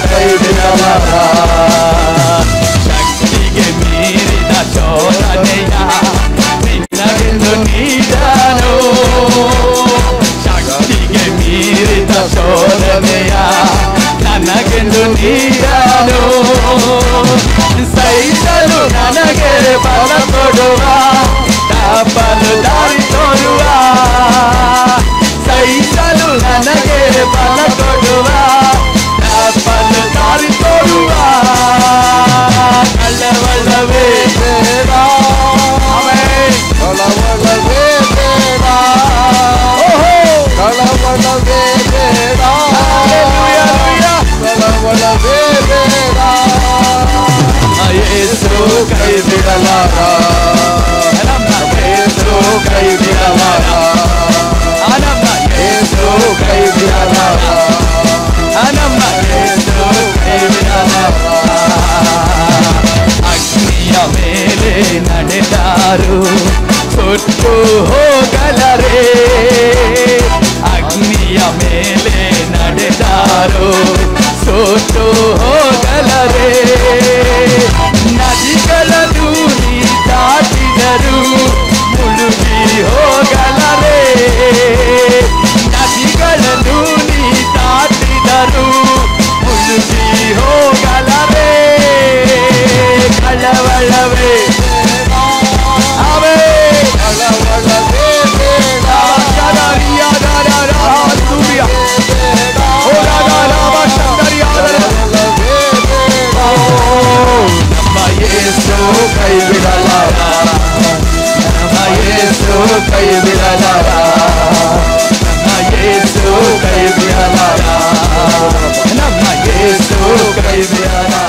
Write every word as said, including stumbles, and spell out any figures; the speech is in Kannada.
ಕೈ ಬಿಡಲಾರ. ಶಕ್ತಿಗೆ ಮೀರಿದ ಶೋಧನೆಯ ನಿನ್ನಗೆಂದು ನೀಡನು. ಶಕ್ತಿಗೆ ಮೀರಿದ ಶೋಧನೆಯ ನನಗೆಂದು ನೀಡನು. ಸೈತನು ನನಗೆ ಬಲ ಕೊಡುವ ತಪ್ಪಲು ದಾರಿ ತೋರುವ. ಸೈತನು ನನಗೆ ಬಲ ಕೊಡುವ ತಪ್ಪಲು ದಾರಿ ತೋರುವ. ಕಳವಳವೇ ಬೇಡ, ಕಳವಳವೇ ಬೇಡ, ಕಳವಳವೇ ಬೇಡ, ಕಳವಳವೇ ಬೇಡ. ಯೇಸು ಕೈ ಬಿಡಲಾರ, ಯೇಸು ಕೈ ಬಿಡಲಾರ, ಯೇಸು ಕೈ ಬಿಡಲಾರ, ಯೇಸು ಕೈ ಬಿಡಲಾರ. ಅಗ್ನಿಯ ಮೇಲೆ ನಡೆದಾರು ಸುಟ್ಟು ಹೋಗಲರೇ. ಅಗ್ನಿಯ ಮೇಲೆ ನಡೆದಾರು ಸುಟ್ಟು ಹೋಗಲರೇ. ನದಿಗಳನ್ನು ನೀ ದಾಟಿದರು ಮುಳುಗಿ ಹೋಗಲರೇ. ನದಿಗಳನ್ನು ನೀ ದಾಟಿದರು ಮುಳುಗಿ ಹೋಗಲರೇ. ಕಳವಳವೇ ಅವೇ ಕಳವಳವೇ ಬೇಡ, ಸೂರ್ಯ ನಮ್ಮ ಯೇಸು ಕೈ ಬಿಡಲಾರ, ನಮ್ಮ ಯೇಸು ಕೈ ಬಿಡಲಾರ, ನಮ್ಮ ಯೇಸು ಕೈ ಬಿಡಲಾರ, ನಮ್ಮ ಯೇಸು ಕೈ ಬಿಡಲಾರ.